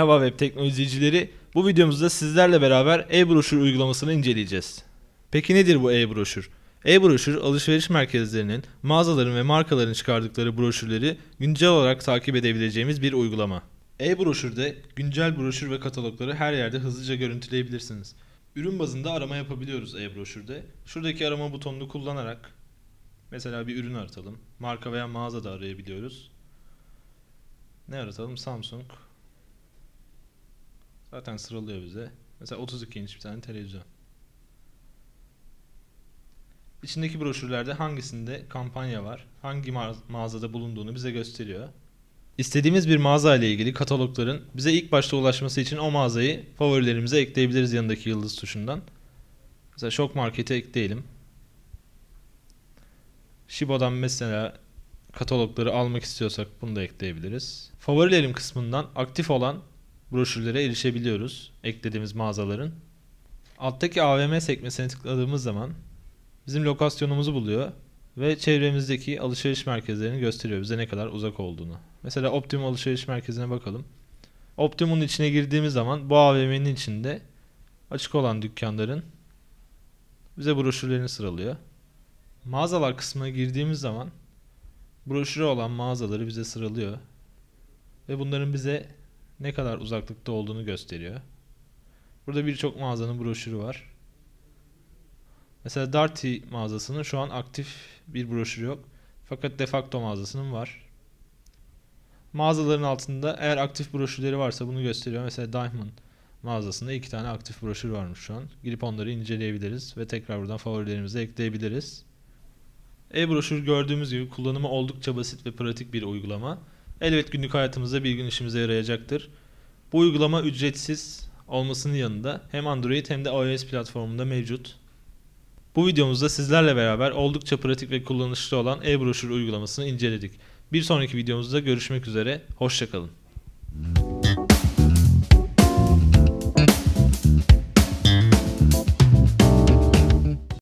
Merhaba web teknolojicileri. Bu videomuzda sizlerle beraber e-broşür uygulamasını inceleyeceğiz. Peki nedir bu e-broşür? E-broşür, alışveriş merkezlerinin, mağazaların ve markaların çıkardıkları broşürleri güncel olarak takip edebileceğimiz bir uygulama. E-broşürde güncel broşür ve katalogları her yerde hızlıca görüntüleyebilirsiniz. Ürün bazında arama yapabiliyoruz e-broşürde. Şuradaki arama butonunu kullanarak mesela bir ürün aratalım. Marka veya mağaza da arayabiliyoruz. Ne aratalım? Samsung. Zaten sıralıyor bize. Mesela 32 inç bir tane televizyon. İçindeki broşürlerde hangisinde kampanya var, hangi mağazada bulunduğunu bize gösteriyor. İstediğimiz bir mağaza ile ilgili katalogların bize ilk başta ulaşması için o mağazayı favorilerimize ekleyebiliriz yanındaki yıldız tuşundan. Mesela Şok Market'e ekleyelim. Shibo'dan mesela katalogları almak istiyorsak bunu da ekleyebiliriz. Favorilerim kısmından aktif olan broşürlere erişebiliyoruz eklediğimiz mağazaların. Alttaki AVM sekmesine tıkladığımız zaman bizim lokasyonumuzu buluyor ve çevremizdeki alışveriş merkezlerini gösteriyor bize ne kadar uzak olduğunu. Mesela Optimum alışveriş merkezine bakalım. Optimum'un içine girdiğimiz zaman bu AVM'nin içinde açık olan dükkanların bize broşürlerini sıralıyor. Mağazalar kısmına girdiğimiz zaman broşürü olan mağazaları bize sıralıyor ve bunların bize ne kadar uzaklıkta olduğunu gösteriyor. Burada birçok mağazanın broşürü var. Mesela Darty mağazasının şu an aktif bir broşürü yok. Fakat Defacto mağazasının var. Mağazaların altında eğer aktif broşürleri varsa bunu gösteriyor. Mesela Diamond mağazasında 2 tane aktif broşür varmış şu an. Girip onları inceleyebiliriz ve tekrar buradan favorilerimize ekleyebiliriz. E-broşür gördüğümüz gibi kullanımı oldukça basit ve pratik bir uygulama. Elbet günlük hayatımızda bir gün işimize yarayacaktır. Bu uygulama ücretsiz olmasının yanında hem Android hem de iOS platformunda mevcut. Bu videomuzda sizlerle beraber oldukça pratik ve kullanışlı olan e-broşür uygulamasını inceledik. Bir sonraki videomuzda görüşmek üzere, hoşça kalın.